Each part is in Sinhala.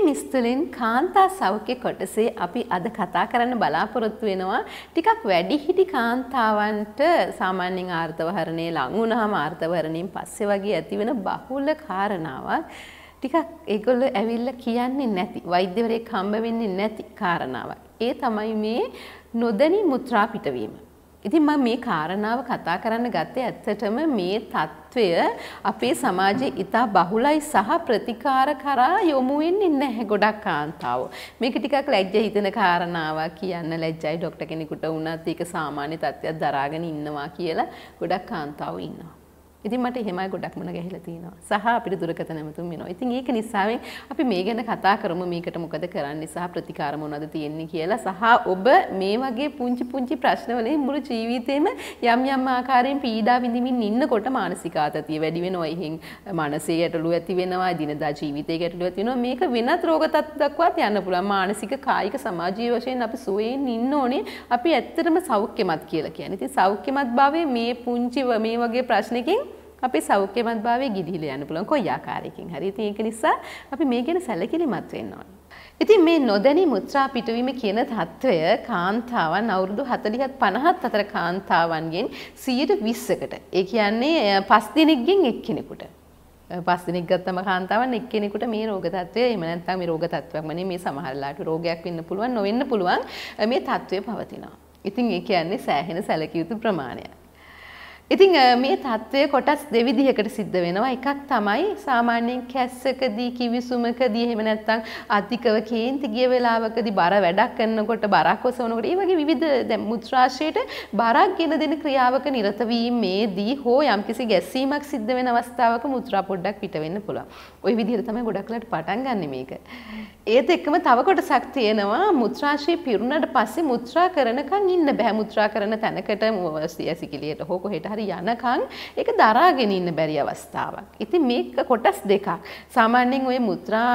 නිස්තුලින් කාන්තා සෞඛ්‍ය කොටසේ අපි අද කතා කරන්න බලාපොරොත්තු වෙනවා ටිකක් වැඩිහිටි කාන්තාවන්ට සාමාන්‍යයෙන් ආර්තවහරණේ ලඟ වුණාම ආර්තවහරණයෙන් පස්සේ වගේ ඇතිවෙන බහුල කාරණාවක් ටිකක් ඒගොල්ලෝ ඇවිල්ලා කියන්නේ නැති වෛද්‍යවරයෙක් හම්බ වෙන්නේ නැති කාරණාවක්. ඒ තමයි මේ නොදැනී මුත්‍රා පිටවීම. ඉතින් මම මේ කාරණාව කතා කරන්න ගත්තේ ඇත්තටම මේ తত্ত্বය අපේ සමාජයේ ඉතා බහුලයි සහ ප්‍රතිකාර කරා යොමු වෙන්නේ නැහැ ගොඩක් කාන්තාවෝ. මේක ටිකක් ලැජ්ජ හිතෙන කාරණාවක් කියන්න ලැජ්ජයි ડોක්ටර් කෙනෙකුට වුණත් ඒක සාමාන්‍ය තත්ත්වයක් දරාගෙන ඉන්නවා කියලා ගොඩක් කාන්තාවෝ ඉන්නවා. ඉතින් මට එහෙමයි ගොඩක් මුණ ගැහිලා තියෙනවා. සහ අපිට දුරකථන නැමතුම් වෙනවා. ඉතින් ඒක නිසාවෙන් අපි මේ ගැන කතා කරමු මේකට මොකද කරන්නේ සහ ප්‍රතිකාර මොනවද තියෙන්නේ කියලා සහ ඔබ මේ වගේ පුංචි ප්‍රශ්නවලින් මුළු ජීවිතේම යම් ආකාරයෙන් පීඩා විඳින්මින් ඉන්නකොට මානසික ආතතිය වැඩි වෙනවා. එහෙන් මානසික ගැටලු ඇති වෙනවා. දිනදා ජීවිතයේ ගැටලු ඇති වෙනවා. මේක වෙනත් රෝග තත්ත්වයක්වත් යන්න පුළුවන්. මානසික කායික සමාජීය වශයෙන් අපි සුවයෙන් ඉන්න ඕනේ. අපි ඇත්තටම සෞඛ්‍යමත් කියලා කියන්නේ. ඉතින් සෞඛ්‍යමත් භාවයේ මේ පුංචි මේ වගේ ප්‍රශ්නකින් අපි සෞඛ්‍යමත් භාවයේ ගිලිහිලා යන්න පුළුවන් කොයි ආකාරයකින් හරි. ඉතින් ඒක නිසා අපි මේ ගැන සැලකිලිමත් වෙන්න ඕනේ. ඉතින් මේ නොදැනී මුත්‍රා පිටවීම කියන தত্ত্বය කාන්තාවන් අවුරුදු 40ත් 50ත් අතර කාන්තාවන්ගෙන් 120කට. ඒ කියන්නේ 5 දිනකින් එක්කෙනෙකුට. 5 දිනක් ගත්තම කාන්තාවන් එක්කෙනෙකුට මේ රෝග තත්ත්වය එහෙම නැත්නම් මේ රෝග තත්ත්වයක්ම නෙමෙයි මේ සමහරලාට රෝගයක් වෙන්න පුළුවන් නොවෙන්න පුළුවන් මේ තත්ත්වය පවතිනවා. ඉතින් ඒ කියන්නේ සෑහෙන සැලකිය යුතු ප්‍රමාණයක්. ඉතින් මේ தত্ত্বය කොටස් දෙවිධයකට සිද්ධ වෙනවා. එකක් තමයි සාමාන්‍යයෙන් කැස්සකදී කිවිසුමකදී එහෙම නැත්නම් අධිකව කේන්ති ගිය වෙලාවකදී බර වැඩක් කරනකොට බරක් ඔසවනකොට ඒ වගේ විවිධ දැන් මුත්‍රාශයට බරක් ගෙන දෙන ක්‍රියාවක නිරත වීමේදී හෝ යම්කිසි ගැස්සීමක් සිද්ධ වෙන අවස්ථාවක මුත්‍රා පොඩ්ඩක් පිට වෙන්න පුළුවන්. ওই විදිහට තමයි ගොඩක්ලට පටන් ගන්න මේක. ඒත් එක්කම තව කොටසක් තියෙනවා මුත්‍රාශය පිරුණාට පස්සේ මුත්‍රා කරනකන් ඉන්න බෑ. මුත්‍රා කරන තැනකට ඇසිකිලියට හෝ කොහෙට යනකන් ඒක දරාගෙන ඉන්න බැරි අවස්ථාවක්. ඉතින් මේක කොටස් දෙකක්. සාමාන්‍යයෙන් ඔය මුත්‍රා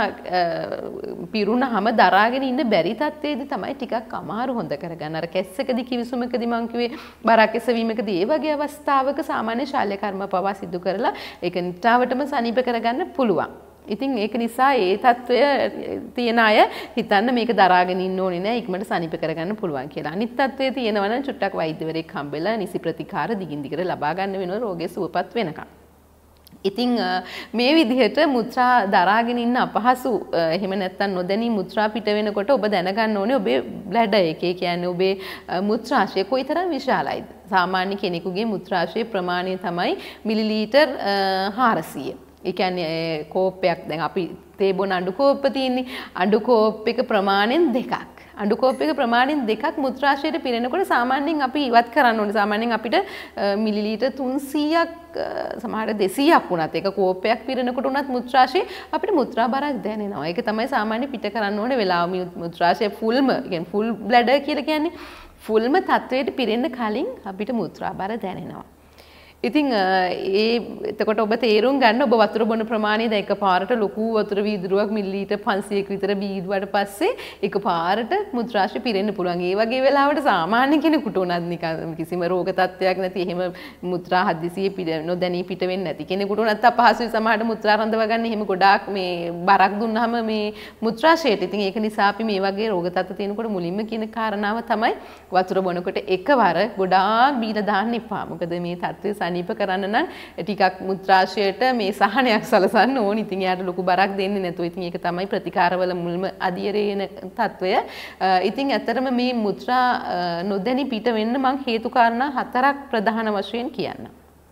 පිරුණාම දරාගෙන ඉන්න බැරි තත්ත්වයේදී තමයි ටිකක් අමාරු හොඳ කරගන්න. අර කැස්සකදී කිවිසුමකදී මං කිව්වේ බරක් එසවීමකදී ඒ වගේ අවස්ථාවක සාමාන්‍ය ශල්‍ය කර්ම පවා සිදු කරලා ඒක නිට්ටාවටම සනීප කරගන්න පුළුවන්. ඉතින් ඒක නිසා ඒ తত্ত্বය තියෙන අය හිතන්න මේක දරාගෙන ඉන්න ඕනේ නෑ ඉක්මනට සනීප කරගන්න පුළුවන් කියලා. අනිත් తত্ত্বය තියෙනවා නම් චුට්ටක් වෛද්‍යවරයෙක් හම්බෙලා නිසි ප්‍රතිකාර දිගින් දිගට ලබා ගන්න වෙනවා රෝගය සුවපත් වෙනකම්. ඉතින් මේ විදිහට මුත්‍රා දරාගෙන ඉන්න අපහසු එහෙම නැත්නම් නොදැනී මුත්‍රා පිට වෙනකොට ඔබ දැනගන්න ඕනේ ඔබේ බ්ලැඩර් එකේ කියන්නේ ඔබේ මුත්‍රාශය කොයිතරම් විශාලයිද. සාමාන්‍ය කෙනෙකුගේ මුත්‍රාශයේ ප්‍රමාණය තමයි මිලිලීටර් 400. ඒ කියන්නේ කෝප්පයක් දැන් අපි තේ බොන අඬු කෝප්ප තියෙන්නේ අඬු කෝප් එක ප්‍රමාණයෙන් දෙකක් අඬු කෝප් එක ප්‍රමාණයෙන් දෙකක් මුත්‍රාශයට පිරෙනකොට සාමාන්‍යයෙන් අපි ඉවත් කරන්න ඕනේ සාමාන්‍යයෙන් අපිට මිලිලීටර් 300ක් සමහර 200ක් වුණත් ඒක කෝප්පයක් පිරෙනකොට උනත් මුත්‍රාශය අපිට මුත්‍රා බරක් දැනෙනවා. ඒක තමයි සාමාන්‍ය පිට කරන්න ඕනේ වෙලාව මුත්‍රාශය ෆුල්ම කියන්නේ ෆුල් බ්ලැඩර් කියලා කියන්නේ ෆුල්ම තත්වයට පිරෙන්න කලින් අපිට මුත්‍රා බර දැනෙනවා. ඉතින් එතකොට ඔබ තේරුම් ගන්න ඔබ වතුර බොන ප්‍රමාණය දැන් එකපාරට ලොකු වතුර වීදුරුවක් මිලිලීටර් 500ක විතර බීදුවට පස්සේ එකපාරට මුත්‍රාශය පිරෙන්න පුළුවන්. ඒ වගේ වෙලාවට සාමාන්‍ය කෙනෙකුට උනත් නිකන් කිසිම රෝග තත්ත්වයක් නැති එහෙම මුත්‍රා හදිසියේ නොදැනී පිට වෙන්නේ නැති කෙනෙකුට උනත් අපහසුයි සමහරට මුත්‍රා රඳව ගන්න. එහෙම ගොඩාක් මේ බරක් දුන්නාම මේ මුත්‍රාශයට. ඉතින් ඒක නිසා අපි මේ වගේ රෝග තත්ත්ව තියෙනකොට මුලින්ම කියන කාරණාව තමයි වතුර බොනකොට එකවර ගොඩාක් බීලා දාන්න එපා. මොකද මේ තත්ත්වය සනීප කරන්න නම් ටිකක් මුත්‍රාශයට මේ සහනයක් සලසන්න ඕනි. ඉතින් එයාට ලොකු බරක් දෙන්නේ නැතුව. ඉතින් ඒක තමයි ප්‍රතිකාරවල මුල්ම අධියරේ එන తত্ত্বය. ඉතින් ඇත්තටම මේ මුත්‍රා නොදැනී පිට වෙන්න මම හේතු කාරණා 4ක් ප්‍රධාන වශයෙන් කියන්නම්.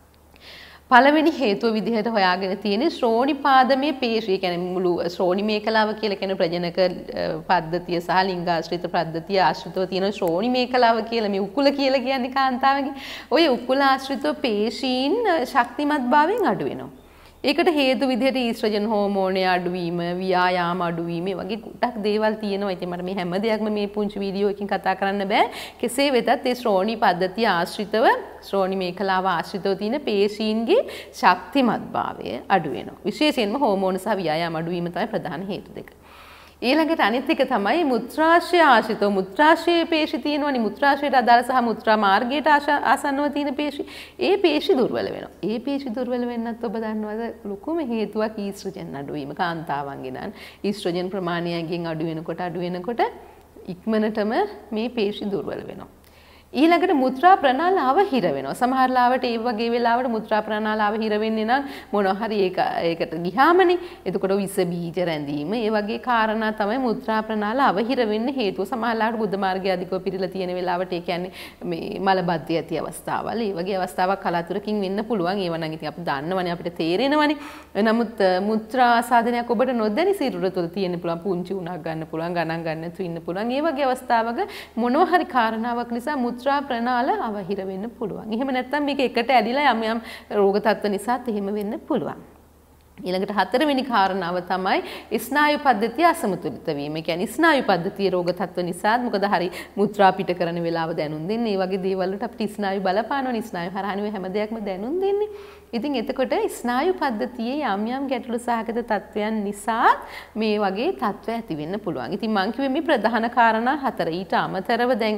පළවෙනි හේතුව විදිහට හොයාගෙන තියෙන්නේ ශ්‍රෝණිපාදමේ පේශිය කියන්නේ මුළු ශ්‍රෝණි මේකලාව කියලා කියන ප්‍රජනක පද්ධතිය සහ ලිංගාශ්‍රිත පද්ධතිය ආශ්‍රිතව තියෙන ශ්‍රෝණි මේකලාව කියලා මේ උකුල කියලා කියන්නේ කාන්තාවගේ. ඔය උකුල ආශ්‍රිතව පේශීන් ශක්තිමත්භාවයෙන් අඩු වෙනවා. ඒකට හේතු විදිහට ඊස්ට්‍රජන් හෝමෝනය අඩුවීම, ව්‍යායාම අඩුවීම වගේ ගොඩක් දේවල් තියෙනවා. ඉතින් මට මේ හැම දෙයක්ම මේ පුංචි වීඩියෝ එකකින් කතා කරන්න බෑ. කෙසේ වෙතත් ඒ ශ්‍රෝණි පද්ධතිය ආශ්‍රිතව ශ්‍රෝණි මේකලාව ආශ්‍රිතව තියෙන පේශීන්ගේ ශක්තිමත්භාවය අඩු වෙනවා. විශේෂයෙන්ම හෝමෝන සහ ව්‍යායාම අඩුවීම තමයි ප්‍රධාන හේතු දෙක. ඊළඟට අනිත් එක තමයි මුත්‍රාශය ආශ්‍රිතව මුත්‍රාශයේ පේශි තියෙනවනේ මුත්‍රාශයට අදාළ සහ මුත්‍රා මාර්ගයට ආසන්නව තියෙන පේශි ඒ පේශි දුර්වල වෙනවා. ඒ පේශි දුර්වල වෙන්නත් ඔබ දන්නවද ලොකුම හේතුවක් ඊස්ට්‍රජන් අඩු වීම කාන්තාවන්ගේ නම් ඊස්ට්‍රජන් ප්‍රමාණයෙන් අඩු වෙනකොට ඉක්මනටම මේ පේශි දුර්වල වෙනවා. ඊළඟට මුත්‍රා ප්‍රනාල අවහිර වෙනවා. සමහර ලාවට ඒ වගේ වෙලාවට මුත්‍රා ප්‍රනාල අවහිර වෙන්නේ නම් මොනවා හරි ඒකට ගියාමනේ. එතකොට විස බීජ රැඳීම ඒ වගේ කාරණා තමයි මුත්‍රා ප්‍රනාල අවහිර වෙන්න හේතුව. සමහර ලාවට බුද්ධ මාර්ගය අධිකව පිරීලා තියෙන වෙලාවට ඒ කියන්නේ මේ මලබද්ධය ඇති අවස්ථාවල්. ඒ වගේ අවස්ථාවක් කලාතුරකින් වෙන්න පුළුවන්. ඒව නම් ඉතින් අපි දන්නවනේ අපිට තේරෙනවනේ. නමුත් මුත්‍රා ආසාදනයක් ඔබට නොදැනි සිරුර තුළ තියෙන්න පුළුවන්. පුංචි උණක් ගන්න පුළුවන්, ගණන් ගන්න නැතුව ඉන්න පුළුවන්. ඒ වගේ අවස්ථාවක මොනවා හරි කාරණාවක් නිසා මුත්‍රා ප්‍රනාල අවහිර වෙන්න පුළුවන්. එහෙම නැත්නම් මේක එකට ඇදිලා යම් රෝග තත්ත්ව නිසාත් එහෙම වෙන්න පුළුවන්. ඊළඟට හතරවෙනි කාරණාව තමයි ස්නායු පද්ධතිය අසමතුලිත වීම. ඒ කියන්නේ ස්නායු පද්ධතිය රෝග තත්ත්ව නිසා මොකද හරි මුත්‍රා පිට කරන වෙලාව දැනුම් දෙන්නේ. මේ වගේ දේවල් වලට අපිට ස්නායු බලපානවනේ. ස්නායු හරහානේ හැම දෙයක්ම දැනුම් දෙන්නේ. ඉතින් එතකොට ස්නායු පද්ධතියේ යම් ගැටලු සහගත තත්ත්වයන් නිසා මේ වගේ තත්ත්ව ඇති වෙන්න පුළුවන්. ඉතින් මම කිව්වේ මේ ප්‍රධාන කාරණා හතර. ඊට අමතරව දැන්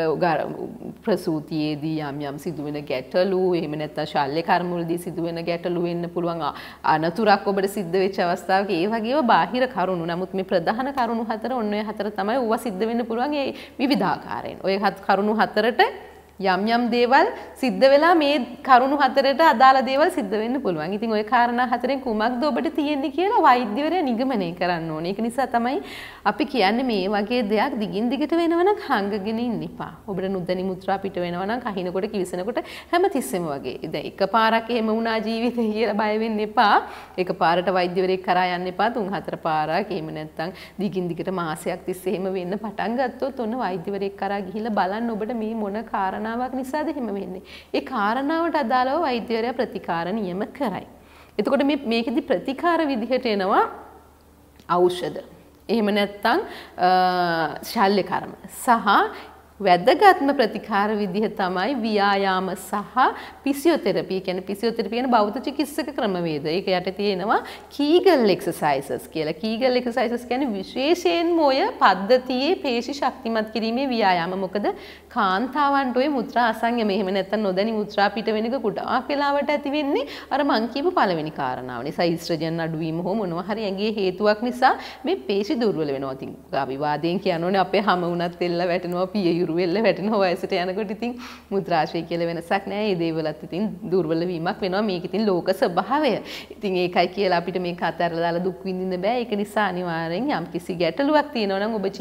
ප්‍රසූතියේදී යම් සිදුවෙන ගැටලු, එහෙම නැත්නම් ශල්‍ය කර්ම වලදී සිදුවෙන ගැටලු වෙන්න පුළුවන්. අනතුරක් ඔබට සිද්ධ වෙච්ච අවස්ථාවක ඒ වගේව බාහිර කරුණු. නමුත් මේ ප්‍රධාන කරුණු හතර ඔන්න ඔය හතර තමයි ඌව සිද්ධ වෙන්න පුළුවන් ඒ විවිධාකාරයෙන්. ඔය කරුණු හතරට යම් දේවල් සිද්ධ වෙලා මේ කරුණු හතරට අදාළ දේවල් සිද්ධ වෙන්න පුළුවන්. ඉතින් ওই කාරණා හතරෙන් කුමක්ද ඔබට තියෙන්නේ කියලා වෛද්‍යවරයා නිගමනය කරන්න ඕනේ. ඒක නිසා තමයි අපි කියන්නේ මේ වගේ දෙයක් දිගින් දිගට වෙනවා නම් හංගගෙන ඉන්න එපා. ඔබට නුද්දනි මුත්‍රා පිට වෙනවා නම් කහිනකොට කිවිසනකොට හැමතිස්සෙම වගේ. දැන් එකපාරක් එහෙම වුණා ජීවිතේ කියලා බය වෙන්න එපා. එකපාරට වෛද්‍යවරයෙක් කරා යන්න එපා. 3-4 පාරක් එහෙම නැත්නම් දිගින් දිගට මාසයක් තිස්සේ එහෙම වෙන්න පටන් ගත්තොත් ඔන්න වෛද්‍යවරයෙක් කරා ගිහිල්ලා බලන්න ඔබට මේ මොන කාරණාවක් නිසාද එහෙම වෙන්නේ. ඒ කාරණාවට අදාළව වෛද්‍යවරයා ප්‍රතිකාර නියම කරයි. එතකොට මේකෙදි ප්‍රතිකාර විදිහට එනවා ඖෂධ. එහෙම නැත්නම් ශල්‍ය කර්ම සහ වැදගත්ම ප්‍රතිකාර විදිහ තමයි ව්‍යායාම සහ ෆිසියෝതെරපි. කියන්නේ ෆිසියෝതെරපි කියන බෞද්ධ චිකිත්සක ක්‍රමවේද. ඒක යට තියෙනවා කීගල් එක්සර්සයිසස් කියලා. කීගල් එක්සර්සයිසස් කියන්නේ විශේෂයෙන්ම ඔය පද්ධතියේ පේශි ශක්තිමත් කිරීමේ ව්‍යායාම. මොකද කාන්තාවන්ට ඔය මුත්‍රා අසංයම එහෙම නැත්නම් නොදැනි මුත්‍රා පිට වෙනක ගොඩාක් වෙලාවට ඇති වෙන්නේ අර මං කියපු පළවෙනි කාරණාව නිසා. ඊස්ට්‍රජන් අඩුවීම හෝ මොනවා හරි ඇඟේ හේතුවක් නිසා මේ පේශි දුර්වල වෙනවා. ඉතින් අවිවාදයෙන් කියනෝනේ අපේ හැම වුණත් එල්ල වැටෙනවා පිය වෙල්ල වැටෙනවා වයසට යනකොට ඉතින් මුත්‍රාශය කියලා වෙනසක් නැහැ. ඒ දේවලත් ඉතින් දුර්වල වීමක් වෙනවා. මේක ඉතින් ලෝක ස්වභාවය. ඉතින් ඒකයි කියලා අපිට මේක අතහැරලා දාලා දුක් විඳින්න බෑ. ඒක නිසා අනිවාර්යෙන් යම්කිසි ගැටලුවක් තියෙනවා නම් ඔබ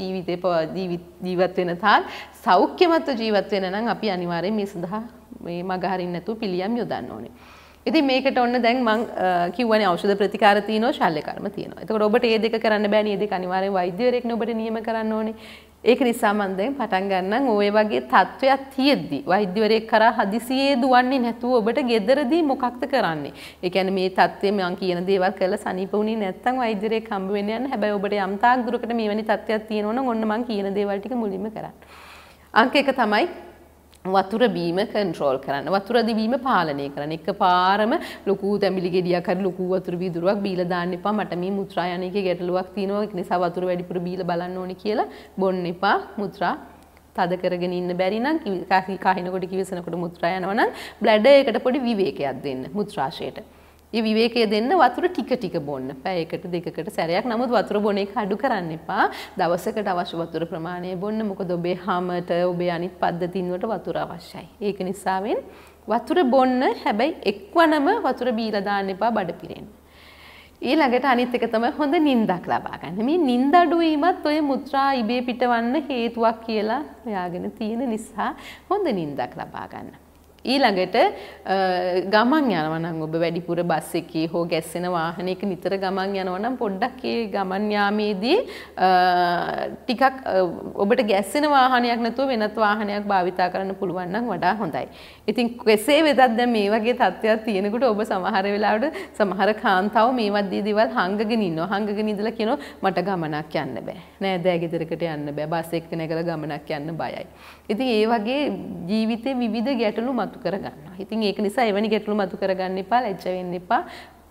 ජීවත් වෙන තාක් සෞඛ්‍යමත් ජීවත් වෙන නම් අපි අනිවාර්යෙන් මේ සඳහා මේ මග හරින්න නැතුව පිළියම් යොදන්න ඕනේ. ඉතින් මේකට ඔන්න දැන් මම කිව්වනේ ඖෂධ ප්‍රතිකාර තියෙනවා, ශල්‍ය කර්ම තියෙනවා. එතකොට ඔබට මේ දෙක කරන්න බෑ නේ. මේ දෙක අනිවාර්යෙන් වෛද්‍යවරයෙක්නේ ඔබට නියම කරන්න ඕනේ. ඒක නිසා මම දැන් පටන් ගන්නම් ඔය වගේ තත්වයක් තියෙද්දි වෛද්‍යවරයෙක් කරා හදිසියේ දුවන්නේ නැතුව ඔබට ගෙදරදී මොකක්ද කරන්නේ? ඒ කියන්නේ මේ තත්ත්වය මම කියන දේවල් කරලා සනීප වුණේ නැත්නම් වෛද්‍යවරයෙක් හම්බ වෙන්න යන්න. හැබැයි ඔබට යම් තාක් දුරකට මේ වැනි තත්ත්වයක් තියෙනවා නම් ඔන්න මම කියන දේවල් ටික මුලින්ම කරන්න. අංක 1 තමයි වතුර බීම කන්ට්‍රෝල් කරන්න. වතුර දිවීම පාලනය කරන්න. එකපාරම ලොකු තැඹිලි ගෙඩියක් හරි ලොකු වතුර වීදුරුවක් බීලා දාන්න එපා. මට මේ මුත්‍රා යන එකේ ගැටලුවක් තියෙනවා. ඒක නිසා වතුර වැඩිපුර බීලා බලන්න ඕනේ කියලා බොන්න එපා. මුත්‍රා තද කරගෙන ඉන්න බැරි නම් කහිනකොට කිවිසනකොට මුත්‍රා යනවා නම් බ්ලැඩර් එකට පොඩි විවේකයක් දෙන්න මුත්‍රාශයට. ඒ විවේකය දෙන්න වතුර ටික බොන්න. පැයකට දෙකකට සැරයක්. නමුත් වතුර බොන එක අඩු කරන්න එපා. දවසකට අවශ්‍ය වතුර ප්‍රමාණය බොන්න. මොකද ඔබේ හැමත ඔබේ අනිත් පද්ධතින් වලට වතුර අවශ්‍යයි. ඒක නිසාවෙන් වතුර බොන්න. හැබැයි එක්වනම වතුර බීලා දාන්න එපා බඩ පිරෙන්න. ඊළඟට අනිත් එක තමයි හොඳ නිින්දක් ලබා ගන්න. මේ නිින්ද අඩු වීමත් ඔය මුත්‍රා ඉබේ පිටවන්න හේතුවක් කියලා හොයාගෙන තියෙන නිසා හොඳ නිින්දක් ලබා ගන්න. ඊළඟට ගමන් යනවා නම් ඔබ වැඩිපුර බස් එකේ හෝ ගැස්සෙන වාහනයක නිතර ගමන් යනවා නම් පොඩ්ඩක් ඒ ගමන් යාමේදී ටිකක් ඔබට ගැස්සෙන වාහනයක් නැතුව වෙනත් වාහනයක් භාවිතා කරන්න පුළුවන් නම් වඩා හොඳයි. ඉතින් කෙසේ වෙතත් දැන් මේ වගේ තත්ත්වයක් තියෙනකොට ඔබ සමහර වෙලාවට සමහර කාන්තාව මේ වගේ දේවල් හංගගෙන ඉන්නවා. හංගගෙන ඉඳලා කියනවා මට ගමනක් යන්න බෑ. නෑ දැන් ගෙදරකට යන්න බෑ. බස් එක නැගලා ගමනක් යන්න බයයි. ඉතින් ඒ වගේ ජීවිතේ විවිධ ගැටලු මතු කර ගන්නවා. ඉතින් ඒක නිසා එවැනි ගැටලු මතු කර ගන්න එපා, ලැජ්ජ වෙන්න එපා.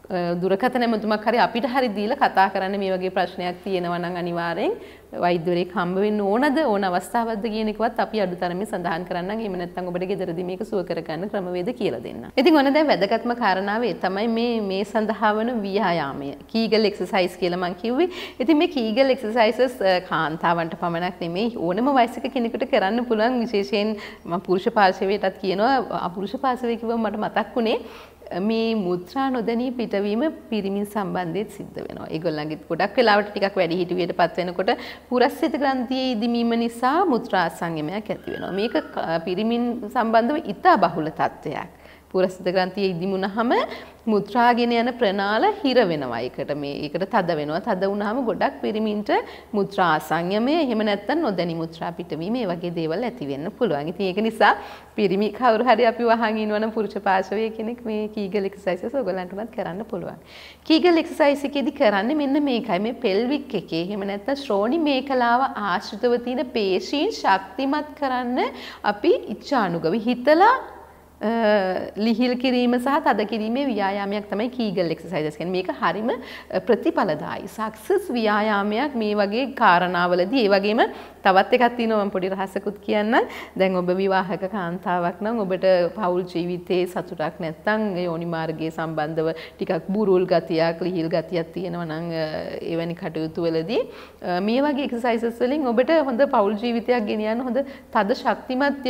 දුරකථන ඇමතුමක් හරි අපිට හරි දීලා කතා කරන්න මේ වගේ ප්‍රශ්නයක් තියෙනවා නම් අනිවාර්යෙන් වෛද්‍යවරයෙක් හම්බ වෙන්න ඕනද ඕන අවස්ථාවක්ද කියන එකවත් අපි අඩුතරමින් සඳහන් කරන්නම්. එහෙම නැත්නම් ඔබට ගෙදරදී මේක සුව කරගන්න ක්‍රමවේද කියලා දෙන්න. ඉතින් ඔන්න දැන් වැදගත්ම කාරණාව ඒ තමයි මේ සඳහා වන ව්‍යායාමය. කීගල් එක්සර්සයිස් කියලා මම කිව්වේ. ඉතින් මේ කීගල් එක්සර්සයිසස් කාන්තාවන්ට පමණක් නෙමෙයි ඕනම වයසක කෙනෙකුට කරන්න පුළුවන්. විශේෂයෙන් මම පුරුෂ පාර්ශවයටත් කියනවා. අපුරුෂ පාර්ශවය කිව්වම මට මතක් වුණේ මේ මුත්‍රා නොදැනී පිටවීම පිරිමින් සම්බන්ධයෙන් සිද්ධ වෙනවා. ඒගොල්ලන්ගේ ගොඩක් වෙලාවට ටිකක් වැඩි හිටුවියටපත් වෙනකොට පුරස්සිත ග්‍රන්ථියේ ඉදිමීම නිසා මුත්‍රා අසංයමයක් ඇති වෙනවා. මේක පිරිමින් සම්බන්ධව ඉතා බහුල තත්ත්වයක්. පුරස්සිත ග්‍රන්ථියේ ඉදිමුනහම මුත්‍රාගෙන යන ප්‍රනාල හිර වෙනවා. ඒකට තද වෙනවා. තද වුණාම ගොඩක් පිරිමින්ට මුත්‍රා අසංයමය එහෙම නැත්නම් නොදැනී මුත්‍රා පිටවීම මේ වගේ දේවල් ඇති වෙන්න පුළුවන්. ඉතින් ඒක නිසා පිරිමි කවුරු හරි අපි වහන් ඉන්නවනම් පුරුෂ පාර්ශවයේ කෙනෙක් මේ කීගල් එක්සර්සයිසස් ඔයගලන්ටවත් කරන්න පුළුවන්. කීගල් එක්සර්සයිස් එකේදී කරන්නේ මෙන්න මේකයි. මේ පෙල්වික් එකේ එහෙම නැත්නම් ශ්‍රෝණි මේකලාව ආශ්‍රිතව තියෙන පේශීන් ශක්තිමත් කරන්න අපි ඉච්ඡානුගව හිතලා ලිහිල් කිරීම සහ තද කිරීමේ ව්‍යායාමයක් තමයි කීගල් එක්සර්සයිසස් කියන්නේ. මේක හරිම ප්‍රතිඵලදායි සක්සස් ව්‍යායාමයක් මේ වගේ කාරණාවලදී. ඒ වගේම තවත් එකක් තියෙනවා මම පොඩි රහසකුත් කියන්නම්. දැන් ඔබ විවාහක කාන්තාවක් නම් ඔබට පෞල් ජීවිතයේ සතුටක් නැත්නම් යෝනි මාර්ගයේ සම්බන්ධව ටිකක් බුරුල් ගතියක් ලිහිල් ගතියක් තියෙනවා නම් එවැනි කටයුතු වලදී මේ වගේ එක්සර්සයිසස් වලින් ඔබට හොඳ පෞල් ජීවිතයක් ගෙනියන්න හොඳ තද ශක්තිමත්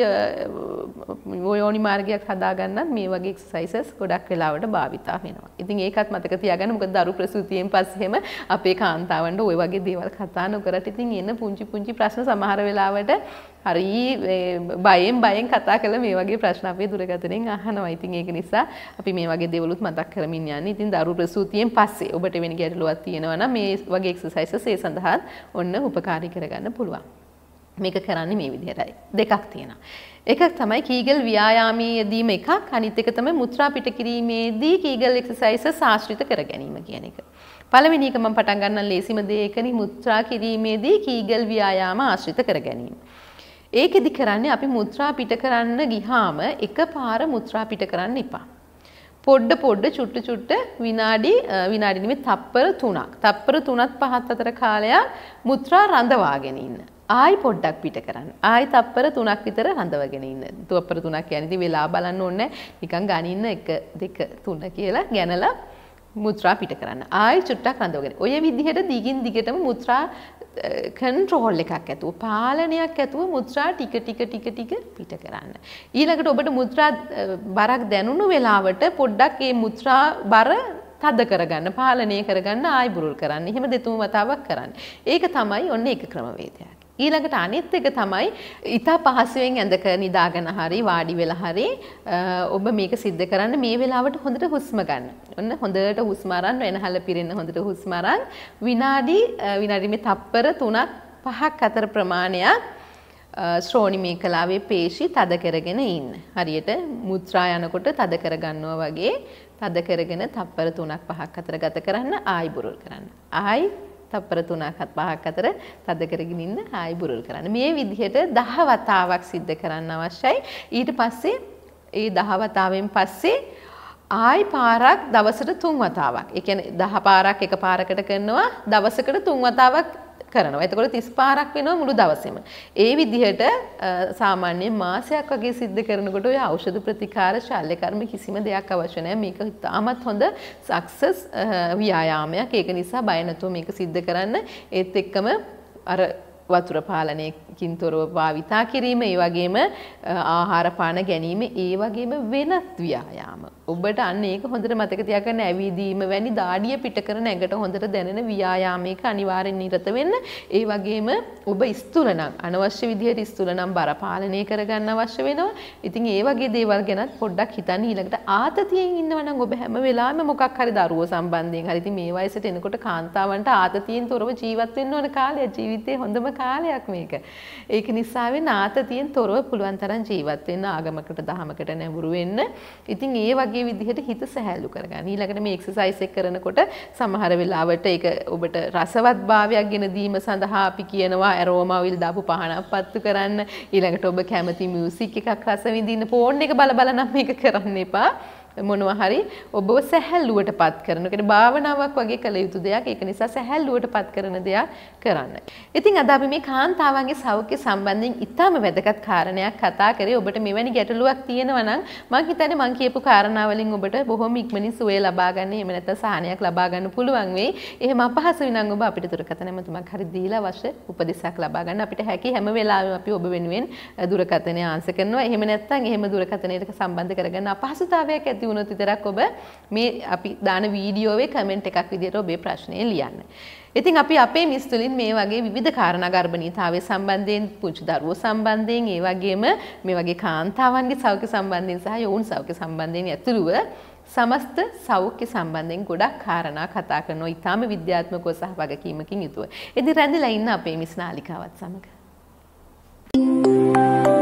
යෝනි මාර්ගයක් හදාගන්නත් මේ වගේ එක්සර්සයිසස් ගොඩක් වෙලාවට භාවිතා වෙනවා. ඉතින් ඒකත් මතක තියාගන්න. මොකද දරු ප්‍රසූතියෙන් පස්සේම අපේ කාන්තාවන්ට ওই වගේ දේවල් කතා නොකරට ඉතින් එන පුංචි පුංචි ප්‍රශ්න සමහර වෙලාවට හරි බයෙන් කතා කළා මේ වගේ ප්‍රශ්න අපේ දුරකථනයෙන් අහනවා. ඉතින් ඒක නිසා අපි මේ වගේ දේවලුත් මතක් කරමින් යන්නේ. ඉතින් දරු ප්‍රසූතියෙන් පස්සේ ඔබට වෙන ගැටලුවක් තියෙනවා නම් මේ වගේ එක්සර්සයිසස් ඒ සඳහා ඔන්න උපකාරී කරගන්න පුළුවන්. මේක කරන්නේ මේ විදිහටයි. දෙකක් තියෙනවා. එකක් තමයි කීගල් ව්‍යායාමයේදීම එකක්, අනිත් එක තමයි මුත්‍රා පිට කිරීමේදී කීගල් එක්සර්සයිසස් ආශ්‍රිත කර ගැනීම කියන එක. පළවෙනි එක මම පටන් ගන්න ලේසිම දේ එකනේ මුත්‍රා කිරීමේදී කීගල් ව්‍යායාම ආශ්‍රිත කර ගැනීම. ඒකෙදි කරන්නේ අපි මුත්‍රා පිට කරන්න ගියාම එකපාර මුත්‍රා පිට කරන්න එපා. පොඩ චුට්ට විනාඩි නෙමෙයි තප්පර 3ක්. තප්පර 3ත් 5ත් අතර කාලයක් මුත්‍රා රඳවාගෙන ඉන්න. ආයි පොඩ්ඩක් පිට කරන්න. ආයි තප්පර 3ක් විතර රඳවගෙන ඉන්න. තප්පර 3ක් කියන්නේ ඉතින් වෙලා බලන්න ඕනේ නිකන් ගනින්න 1 2 3 කියලා ගණනලා මුත්‍රා පිට කරන්න. ආයි චුට්ටක් රඳවගෙන. ඔය විදිහට දිගින් දිගටම මුත්‍රා කන්ට්‍රෝල් එකක් ඇතුව පාලනයක් ඇතුව මුත්‍රා ටික පිට කරන්න. ඊළඟට ඔබට මුත්‍රා බරක් දැනුණු වෙලාවට පොඩ්ඩක් මේ මුත්‍රා බර තද කරගන්න, පාලනය කරගන්න ආයි බුරුල් කරන්න. එහෙම දෙතුන් වතාවක් කරන්න. ඒක තමයි ඔන්න එක ක්‍රමවේදයක්. ඊළඟට අනිත් එක තමයි ඉතා පහසුවෙන් ඇඳක නිදාගෙන හරි වාඩි වෙලා හරි ඔබ මේක සිද්ධ කරන්න මේ වෙලාවට හොඳට හුස්ම ගන්න. ඔන්න හොඳට හුස්ම අරන් වෙනහල පිරෙන්න හොඳට හුස්ම අරන් විනාඩි මේ තප්පර 3ක් 5ක් අතර ප්‍රමාණයක් ශ්‍රෝණි මේකලාවේ පේශි තද කරගෙන ඉන්න. හරියට මුත්‍රා යනකොට තද කරගන්නවා වගේ තද කරගෙන තප්පර 3ක් 5ක් අතර ගත කරන්න ආයි බුරුල් කරන්න. ආයි තප්පර 3ක් 5ක් අතර තද කරගෙන ඉන්න ආයි බුරුල් කරන්න. මේ විදිහට 10 වතාවක් සිද්ධ කරන්න අවශ්‍යයි. ඊට පස්සේ ඒ 10 වතාවෙන් පස්සේ ආයි පාරක් දවසට 3 වතාවක්. ඒ කියන්නේ 10 පාරක් එක පාරකට කරනවා දවසකට 3 වතාවක් කරනවා. එතකොට 30 පාරක් වෙනවා මුළු දවසෙම. ඒ විදිහට සාමාන්‍ය මාසයක් වගේ සිද්ධ කරනකොට ඔය ඖෂධ ප්‍රතිකාර ශල්‍ය කර්ම කිසිම දෙයක් අවශ්‍ය නැහැ. මේක ඉතාමත් හොඳ සක්සස් ව්‍යායාමයක්. ඒක නිසා බය නැතුව මේක සිද්ධ කරන්න. ඒත් එක්කම අර වතුර පාලනයකින් තොරව භාවිතා කිරීම, ඒ වගේම ආහාර පාන ගැනීම, ඒ වගේම වෙනත් ව්‍යායාම. ඔබට අන්න ඒක හොඳට මතක තියාගන්න. ඇවිදීම වැනි දාඩිය පිට කරන ඇඟට හොඳට දැනෙන ව්‍යායාමයක අනිවාර්යෙන් නිරත වෙන්න. ඒ වගේම ඔබ ස්තුල නම් අනවශ්‍ය විදිහට ස්තුල නම් බර පාලනය කරගන්න අවශ්‍ය වෙනවා. ඉතින් ඒ වගේ දේවල් ගැනත් පොඩ්ඩක් හිතන්න. ඊළඟට ආතතියෙන් ඉන්නවා නම් ඔබ හැම වෙලාවෙම මොකක් හරි දරුවෝ සම්බන්ධයෙන් හරි ඉතින් මේ වයසට එනකොට කාන්තාවන්ට ආතතියෙන් තොරව ජීවත් වෙන්න ඕන කාලය. ජීවිතේ හොඳම කාලයක් මේක. ඒක නිසා වෙන ආතතියෙන් තොරව පුළුවන් තරම් ජීවත් වෙන්න, ආගමකට දහමකට නැඹුරු වෙන්න. ඉතින් ඒ වගේ විදිහට හිත සැහැල්ලු කරගන්න. ඊළඟට මේ එක්සර්සයිස් එක කරනකොට සමහර වෙලාවට ඒක ඔබට රසවත් භාවයක් ගෙන දීම සඳහා අපි කියනවා ඇරෝමා ඔයිල් දාපු පහනක් පත්තු කරන්න. ඊළඟට ඔබ කැමති මියුසික් එකක් රස විඳින්න ෆෝන් එක බල බල නම් මේක කරන්න එපා. මොනවා හරි ඔබව සැහැල්ලුවටපත් කරන. ඒකට භාවනාවක් වගේ කළ යුතු දෙයක්. ඒක නිසා සැහැල්ලුවටපත් කරන දෙයක් කරන්න. ඉතින් අද අපි මේ කාන්තාවන්ගේ සෞඛ්‍ය සම්බන්ධයෙන් ඉතාම වැදගත් කාරණයක් කතා කරේ. ඔබට මෙවැනි ගැටලුවක් තියෙනවා නම් මම හිතන්නේ මම කියපු කාරණා වලින් ඔබට බොහොම ඉක්මනින් සුවය ලබා ගන්න, එහෙම නැත්නම් සහනයක් ලබා ගන්න පුළුවන් වෙයි. එහෙම අපහසු වෙනම් ඔබ අපිට දුරකථන නම්බරයක් හරි දීලා අවශ්‍ය උපදෙසක් ලබා ගන්න. අපිට හැකි හැම වෙලාවෙම අපි ඔබ වෙනුවෙන් දුරකථනය ආන්සර් කරනවා. එහෙම නැත්නම් එහෙම දුරකථනයකට සම්බන්ධ කරගන්න අපහසුතාවයක් ඇති වුණොත් විතරක් ඔබ මේ අපි දාන වීඩියෝවේ කමෙන්ට් එකක් විදියට ඔබේ ප්‍රශ්නේ ලියන්න. ඉතින් අපි අපේ මිස් තුලින් මේ වගේ විවිධ කාරණා ගර්භණීතාවය සම්බන්ධයෙන්, පුංචි දරුවෝ සම්බන්ධයෙන්, ඒ වගේම මේ වගේ කාන්තාවන්ගේ සෞඛ්‍ය සම්බන්ධයෙන් සහ යෝන් සෞඛ්‍ය සම්බන්ධයෙන් ඇතුළුව සමස්ත සෞඛ්‍ය සම්බන්ධයෙන් ගොඩක් කාරණා කතා කරනවා. ඊටාම විද්‍යාත්මකව සහ වගකීමකින් යුතුව. ඉතින් රැඳිලා ඉන්න අපේ මිස් නාලිකාවත් සමග.